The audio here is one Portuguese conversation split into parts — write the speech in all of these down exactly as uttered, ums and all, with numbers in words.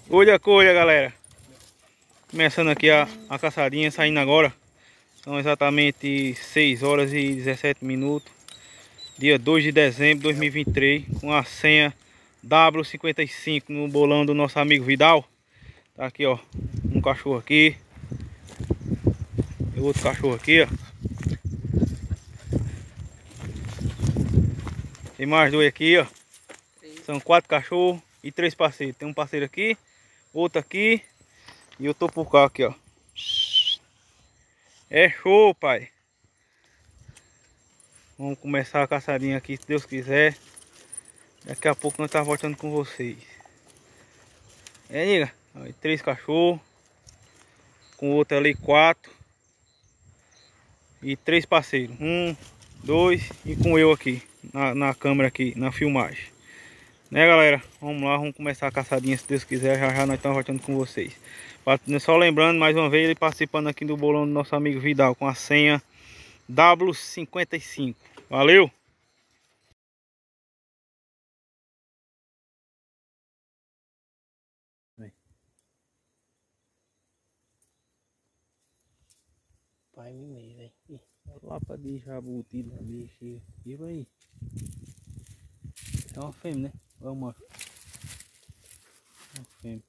Olha a colha, galera. Começando aqui a, a caçadinha, saindo agora. São exatamente seis horas e dezessete minutos. Dia dois de dezembro de dois mil e vinte e três. Com a senha W cinquenta e cinco no bolão do nosso amigo Vidal. Tá aqui, ó. Um cachorro aqui. E outro cachorro aqui, ó. Tem mais dois aqui, ó. São quatro cachorros e três parceiros. Tem um parceiro aqui, outro aqui e eu tô por cá aqui, ó. É show, pai. Vamos começar a caçadinha aqui, se Deus quiser. Daqui a pouco nós tá voltando com vocês. É, nega. Aí, três cachorros. Com outro ali, quatro. E três parceiros. Um, dois e com eu aqui. Na, na câmera aqui, na filmagem. Né, galera? Vamos lá, vamos começar a caçadinha, se Deus quiser. Já já nós estamos voltando com vocês. Só lembrando, mais uma vez, ele participando aqui do bolão do nosso amigo Vidal. Com a senha W cinquenta e cinco. Valeu! Pai me meio, velho. Lapa de jabuti da bicha. E vai. É uma fêmea, né? Ou é um macho? É uma fêmea.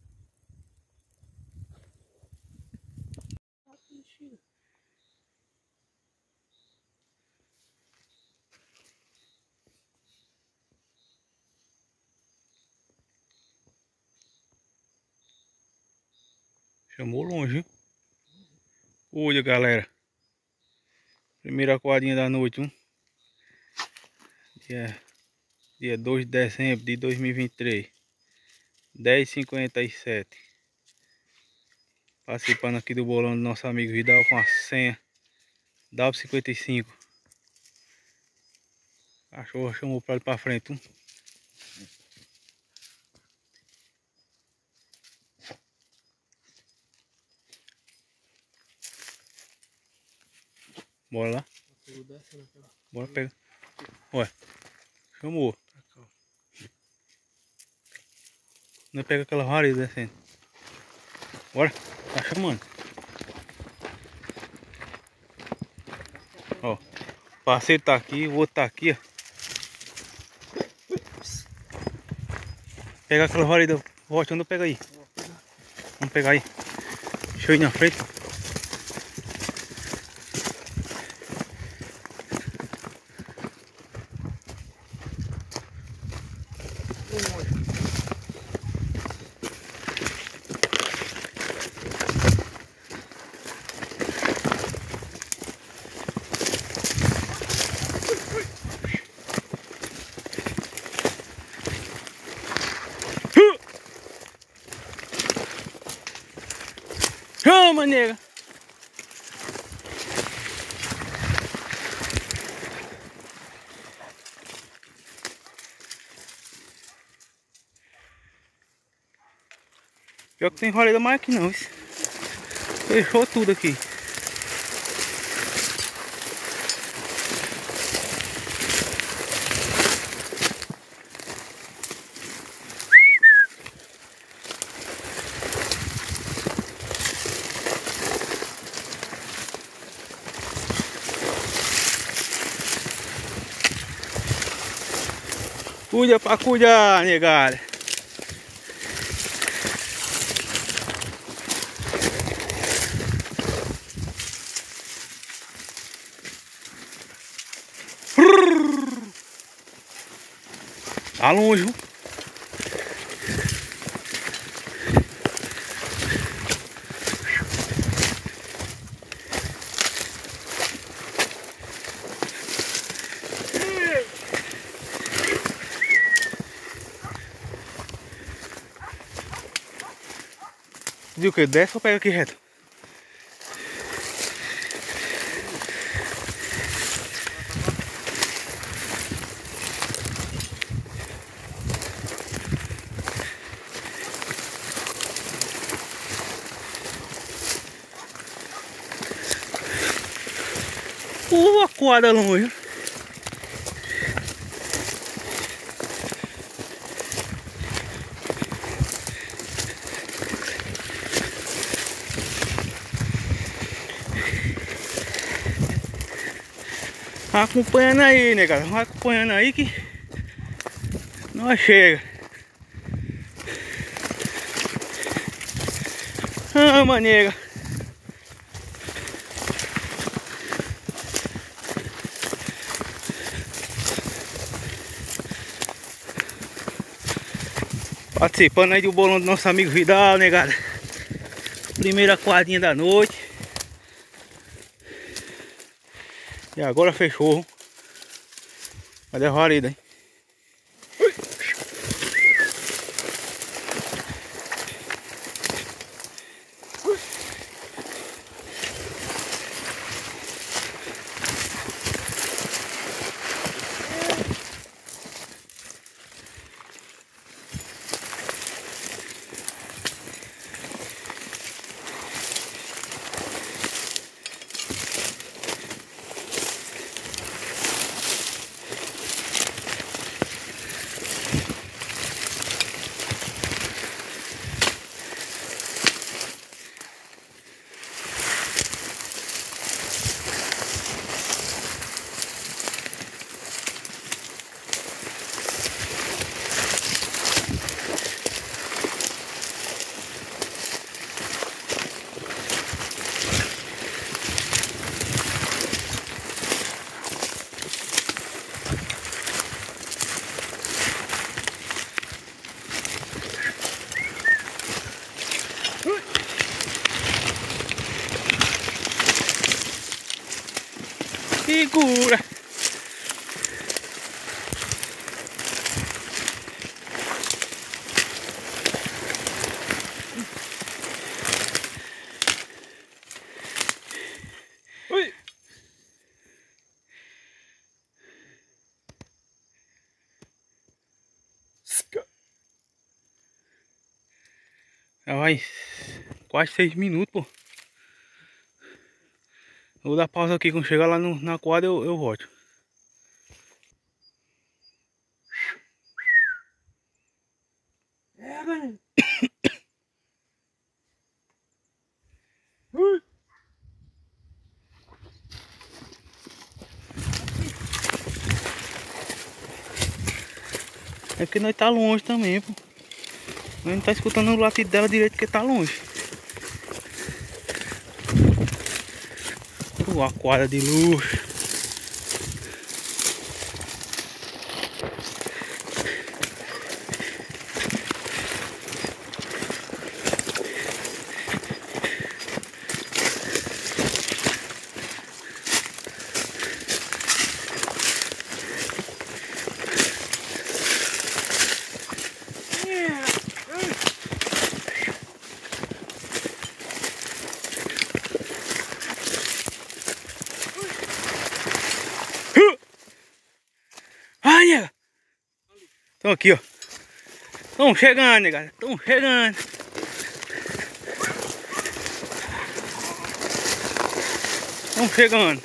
Chamou longe, hein? Olha, galera. Primeira coadinha da noite, hein? Dia, dia dois de dezembro de dois mil e vinte e três. dez e cinquenta e sete. Participando aqui do bolão do nosso amigo Vidal com a senha W cinquenta e cinco. Cachorro chamou pra ele pra frente, hein? Bora lá. Bora pegar. Ué, chamou. Não pega aquela vara descendo. Bora, tá chamando. Ó, o parceiro tá aqui, o outro tá aqui, ó. Pega aquela vara aí da volta, não pega aí. Vamos pegar aí. Deixa eu ir na frente. Chama, nega! Pior que tem roleira mais aqui não. Isso. Fechou tudo aqui. Cuida pra cuidar, negada. Tá longe, viu? Viu que desce ou pega aqui reto? Uh, a coada longe. acompanhando aí, né, cara? Vai acompanhando aí que nós chega. Ah, manega. Participando aí do bolão do nosso amigo Vidal, né, cara? Primeira quadrinha da noite. E agora fechou. Cadê a varida, hein? Segura! Ui! Já vai quase seis minutos, pô. Eu vou dar pausa aqui, quando chegar lá no, na quadra eu, eu volto. É, velho. É porque nós tá longe também, pô. Nós não tá escutando o latido dela direito porque tá longe. Uma quadra de luxo. Ai, nega! Estão aqui, ó. Estão chegando, nega. Estão chegando. Estão chegando.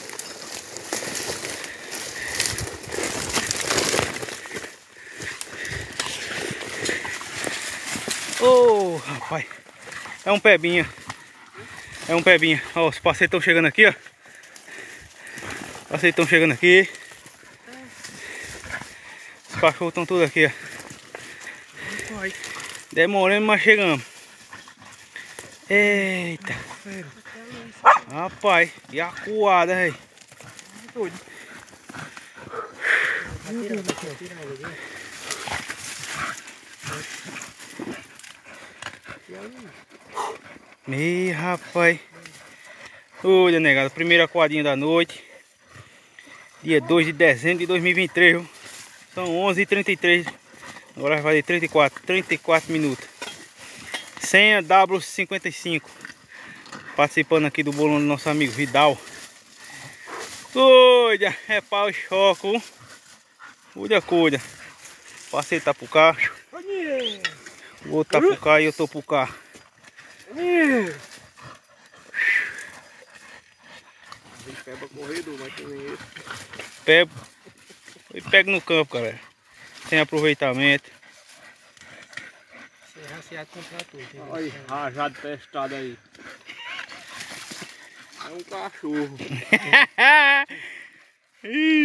Ô, oh, rapaz. É um pebinha. É um pebinha. Ó, os parceiros estão chegando aqui, ó. Os parceiros estão chegando aqui. Os cachorros estão todos aqui, ó. Demorando, mas chegamos. Eita. Rapaz, e a coada, velho. Ih, rapaz. Olha, negado, primeira quadrinha da noite. Dia dois de dezembro de dois mil e vinte e três. Viu? São onze e trinta e três. Agora vai fazer trinta e quatro, trinta e quatro minutos. Senha W cinquenta e cinco. Participando aqui do bolão do nosso amigo Vidal. Cuida, é pau e choco. Cuida, cuida. Passei tá pro cá. O outro tá pro cá e eu tô pro cá. Pega corredor, mas também esse. Pego. E pego no campo, cara. Sem aproveitamento. Serraceado comprar tudo. Olha aí, rajado testado aí. É um cachorro. Ih.